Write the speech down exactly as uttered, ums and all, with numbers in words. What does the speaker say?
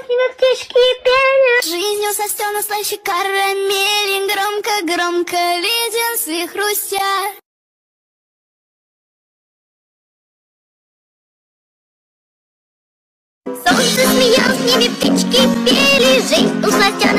с ними птички пели. Жизнью состёна слаще карамели, громко-громко леденцы хрустят. Солнце смеялось, с ними птички пели. Жизнь у сластен